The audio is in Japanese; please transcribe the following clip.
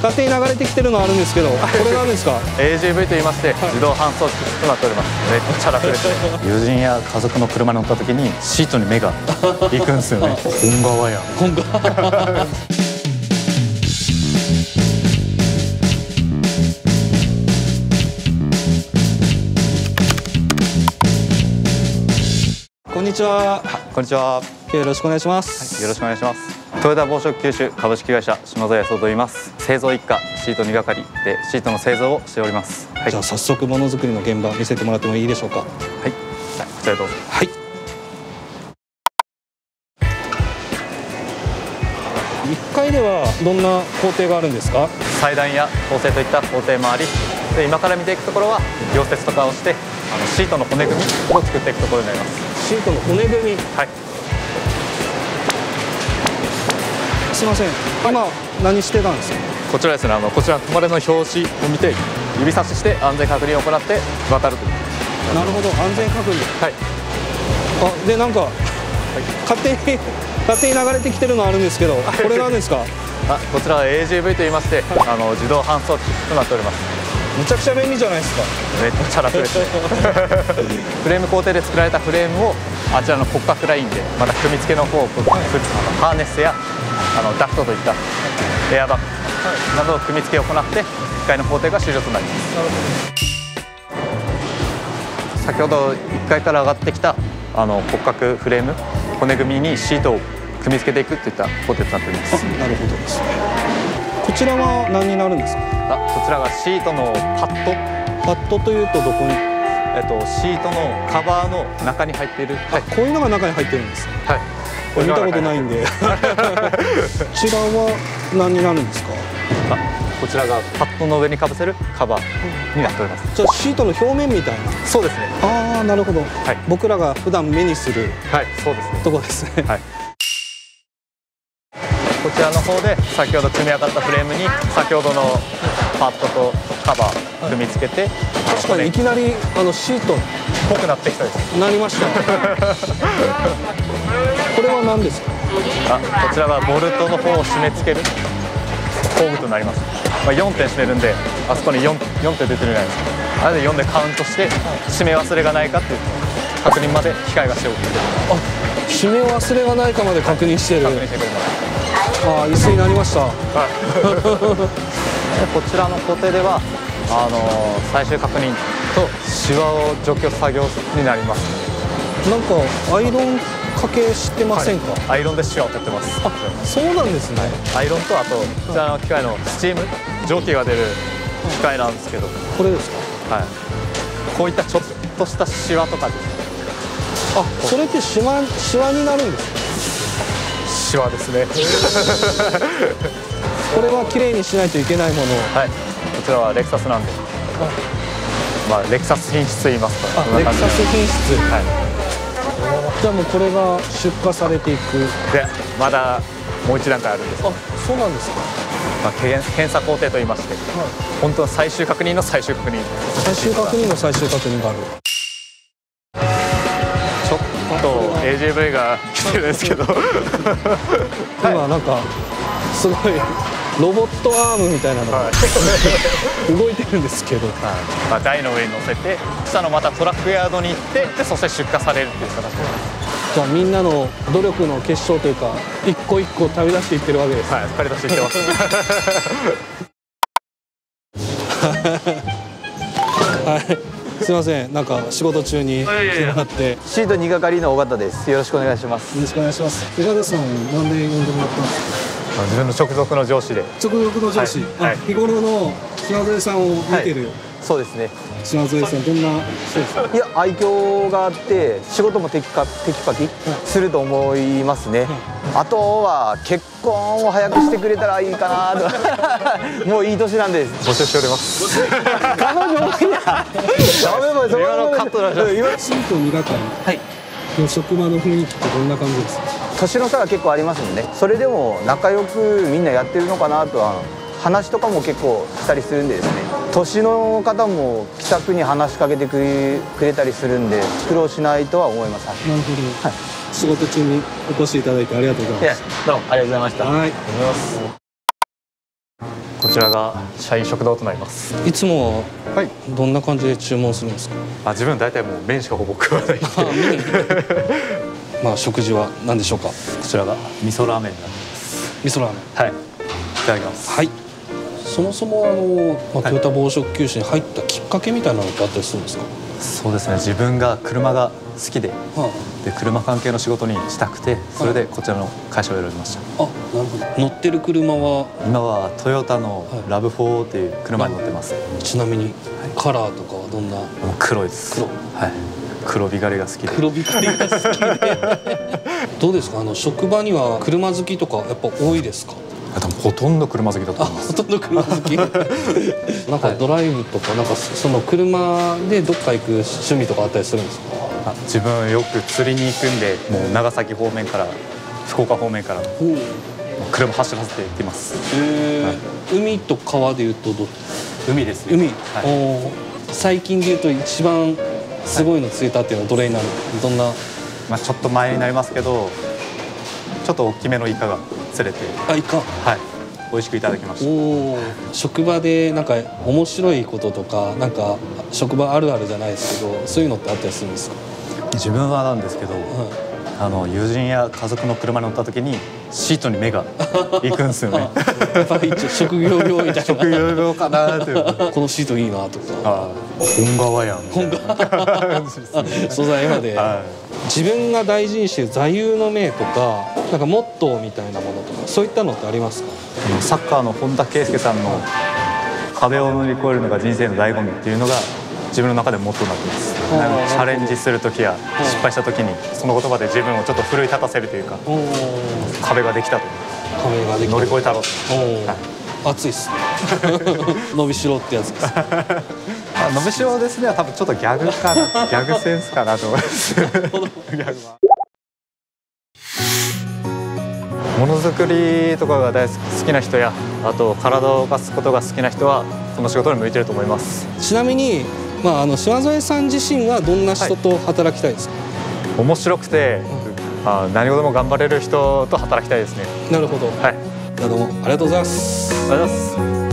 勝手に流れてきてるのあるんですけど、これなんですか？ AGV と言いまして、自動搬送室となっております。めっちゃ楽ですね。友人や家族の車に乗った時にシートに目が行くんですよね。本革や。 本革。こんにちは。 こんにちは。 よろしくお願いします。 よろしくお願いします。トヨタ紡織九州株式会社島添康と言います。製造一課シート2係でシートの製造をしております。はい、 じゃあ早速ものづくりの現場見せてもらってもいいでしょうか？ はい。こちらへどうぞ。 はい。1階ではどんな工程があるんですか？ 裁断や縫製といった工程もあり、で今から見ていくところは溶接とかをしてシートの骨組みを作っていくところになります。 シートの骨組み。 はい。 すみません。今何してたんですか？ こちらですね。こちら止まれの表示を見て指差しして安全確認を行って渡るという。 なるほど、安全確認。 はい。 あ、でなんか、勝手に流れてきてるのあるんですけど、これなんですか？ こちらは AGV と言いまして、自動搬送機となっております。 めちゃくちゃ便利じゃないですか。 めっちゃ楽ですね。フレーム工程で作られたフレームをあちらの骨格ラインでまた組み付けの方をハーネスやダクトといったエアバッグなどを組み付けを行って1階の工程が終了となります。先ほど1階から上がってきた骨格フレーム骨組みにシートを組み付けていくといった工程となっております。 なるほどですね。こちらは何になるんですか？ こちらがシートのパッド。 パッドというとどこに？ シートのカバーの中に入っている。はい、 こういうのが中に入ってるんですね。 はい。 これ見たことないんで。こちらは何になるんですか？ こちらがパッドの上にかぶせるカバーになっております。 じゃあシートの表面みたいな。 そうですね。 ああ、なるほど。 はい。 僕らが普段目にする。 はい、そうですね。 とこですね。 はい。こちらの方で先ほど組み上がったフレームに先ほどのパッドとカバー組み付けて、 確かにいきなりシートっぽくなってきたです。 なりました。これは何ですか？ こちらはボルトの方を締め付ける工具となります。4点締めるんで、あそこに4点出てるじゃないですか。あれで4でカウントして締め忘れがないかっていう確認まで機械がしておく。 締め忘れがないかまで確認してる。 確認してくれます。 椅子になりました。 こちらの工程では最終確認とシワを除去作業になります。 なんかアイロンかけしてませんか？ はい、アイロンでシワを取ってます。 あ、そうなんですね。 アイロンとあとこちらの機械のスチーム蒸気が出る機械なんですけど、 これですか？ はい。こういったちょっとしたシワとかです。 あ、それってシワになるんですか？ シワですね。 これは綺麗にしないといけないもの。 はい。こちらはレクサスなんで。レクサス品質と言いますか。 レクサス品質。 はい。 じゃあもうこれが出荷されていく。 で、まだもう一段階あるんです。 あ、そうなんですか。 検査工程と言いまして、本当は最終確認の最終確認。 最終確認の最終確認がある。 ちょっと AGV が来てるんですけど。 今なんかすごいロボットアームみたいなのが動いてるんですけど、 台の上に乗せて下のまたトラックヤードに行ってでそして出荷されるっていう形で。 じゃあみんなの努力の結晶というか一個一個旅立っていってるわけです。 はい、旅立っていってます。 はい、すいません、なんか仕事中に来てもらって。 シート2係の尾形です。よろしくお願いします。 よろしくお願いします。尾形さん、なんで呼んでもらったんですか？ 自分の直属の上司で。 直属の上司。日頃の島添さんを見てる。 そうですね。 島添さん、どんな人ですか？ いや、愛嬌があって仕事もテキパキすると思いますね。あとは結婚を早くしてくれたらいいかなと。もういい年なんで募集しております。 彼女多いな。 今のカットなし。 シート2係の職場の雰囲気ってどんな感じですか？ 年の差が結構ありますもんね。それでも仲良くみんなやってるのかなとは。話とかも結構したりするんでですね、年の方も気さくに話しかけてくれたりするんで苦労しないとは思います。 なるほど、はい、仕事中にお越しいただいてありがとうございます。 どうもありがとうございました。 はい、ありがとうございます。 こちらが社員食堂となります。 いつもははいどんな感じで注文するんですか？ 自分大体もう麺しかほぼ食わないんでまあ食事は何でしょうか？ こちらが味噌ラーメンになってます。 味噌ラーメン。 はい、いただきます。 はい。そもそもトヨタ紡織九州に入ったきっかけみたいなのってあったりするんですか？ そうですね、自分が車が好きで、で車関係の仕事にしたくて、それでこちらの会社を選びました。 あ、なるほど。乗ってる車は今はトヨタのラブ4っていう車に乗ってます。 ちなみにカラーとかはどんな？ 黒いです。 黒。 はい。黒光りが好きで。 黒光りが好きで。どうですか？職場には車好きとかやっぱ多いですか？ 多分ほとんど車好きだと思います。 ほとんど車好き。なんかドライブとか、なんかその車でどっか行く趣味とかあったりするんですか？ 自分よく釣りに行くんで、もう長崎方面から福岡方面から車走らせて行ってます。 海と川でいうと海です。 海。最近でいうと一番すごいの釣れたっていうのはどれになる？どんな？ ちょっと前になりますけど、ちょっと大きめのイカが釣れて、 イカ。 はい、美味しくいただきました。 職場でなんか面白いこととか、なんか職場あるあるじゃないですけど、そういうのってあったりするんですか？ 自分はなんですけど、友人や家族の車に乗った時にシートに目が行くんですよね。 やっぱり一応職業病みたいな。 職業病かなっていう。 このシートいいなとか。 本革やん。 本革。素材まで。自分が大事にしている座右の銘とか、なんかモットーみたいなものとか、そういったのってありますか？ サッカーの本田圭佑さんの壁を乗り越えるのが人生の醍醐味っていうのが自分の中でモットーになってます。チャレンジする時や失敗した時にその言葉で自分をちょっと奮い立たせるというか、壁ができたというか、 壁ができた、 乗り越えたろうと。 熱いっす。伸びしろってやつです。 伸びしろですねは多分ちょっとギャグかな、ギャグセンスかなと思います。ギャグはものづくりとかが好きな人や、あと体を動かすことが好きな人はこの仕事に向いてると思います。 ちなみに、島添さん自身はどんな人と働きたいですか？ 面白くて、何事も頑張れる人と働きたいですね。 なるほど。 はい。 どうもありがとうございます。 ありがとうございます。